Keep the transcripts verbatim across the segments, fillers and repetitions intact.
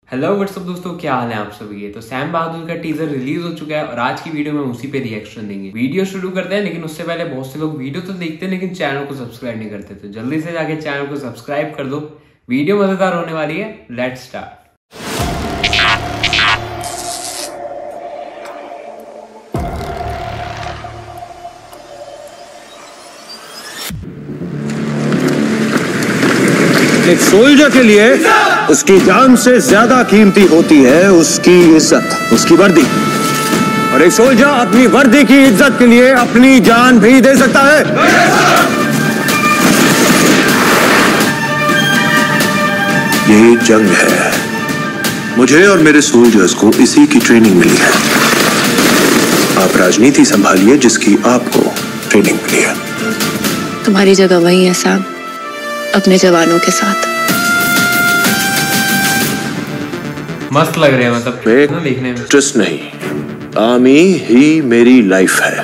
Hello what's up दोस्तों, क्या हाल है आप सभी के। तो सैम बहादुर का टीजर रिलीज हो चुका है और आज की वीडियो में उसी पे रिएक्शन देंगे। वीडियो शुरू करते हैं, लेकिन उससे पहले बहुत से लोग वीडियो तो देखते हैं लेकिन चैनल को सब्सक्राइब नहीं करते, तो जल्दी से जाके चैनल को सब्सक्राइब कर दो। वीडियो मजेदार होने वाली है, लेट्स स्टार्ट। एक सोल्जर के लिए उसकी जान से ज्यादा कीमती होती है उसकी इज्जत, उसकी वर्दी। और एक सोल्जर अपनी वर्दी की इज्जत के लिए अपनी जान भी दे सकता है। ये जंग है, मुझे और मेरे सोल्जर्स को इसी की ट्रेनिंग मिली है। आप राजनीति संभालिए जिसकी आपको ट्रेनिंग मिली है। तुम्हारी जगह वही है साहब, अपने जवानों के साथ। मस्त लग रहे हैं, मतलब ना देखने में। इंटरेस्ट नहीं, आर्मी ही मेरी लाइफ है।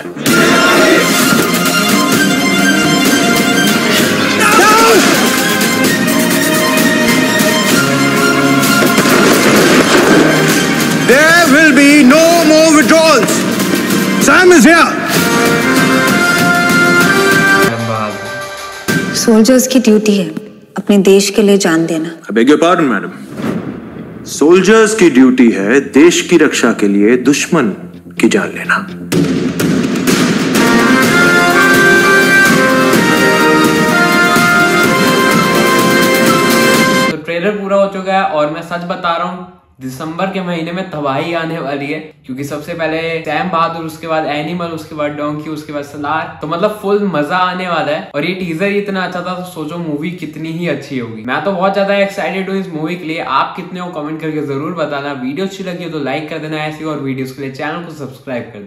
There will be no more withdrawals. Sam is here. Soldiers की ड्यूटी है अपने देश के लिए जान देना। I beg your pardon, madam. Soldiers की ड्यूटी है देश की रक्षा के लिए दुश्मन की जान लेना। तो ट्रेलर पूरा हो चुका है और मैं सच बता रहा हूँ, दिसंबर के महीने में तबाही आने वाली है, क्योंकि सबसे पहले सैम बहादुर, उसके बाद एनिमल, उसके बाद डोंकी, उसके बाद सलार। तो मतलब फुल मजा आने वाला है। और ये टीजर ही इतना अच्छा था, तो सोचो मूवी कितनी ही अच्छी होगी। मैं तो बहुत ज्यादा एक्साइटेड हूँ इस मूवी के लिए। आप कितने हो कमेंट करके जरूर बताना। वीडियो अच्छी लगी हो तो लाइक कर देना, ऐसी और वीडियोस के लिए चैनल को सब्सक्राइब कर देना।